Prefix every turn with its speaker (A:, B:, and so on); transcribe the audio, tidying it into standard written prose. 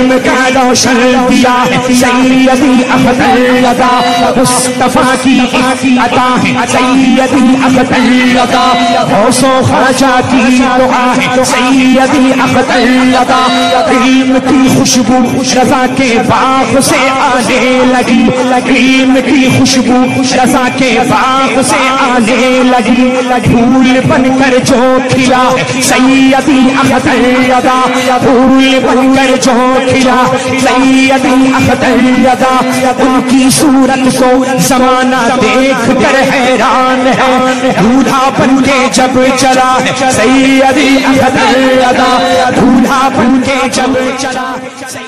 A: इल्म का रोशन दिया है सैयदी अख्तर रज़ा, मुस्तफा की अता है सैयदी अख्तर रज़ा, गौसो ख्वाजा की दुआ है सैयदी अख्तर रज़ा। इल्म की खुशबू रज़ा के बाग से आने लगी, इल्म की खुशबू रज़ा के बाग से आने लगी, फूल बनकर जो खिला सैयदी अख्तर रज़ा, फूल बनकर जो खिला सैयदी अख्तर रज़ा। उनकी सूरत को जमाना देख कर हैरान है, दूल्हा बनके जब चला है सैयदी अख्तर रज़ा, दूल्हा बनके जब चला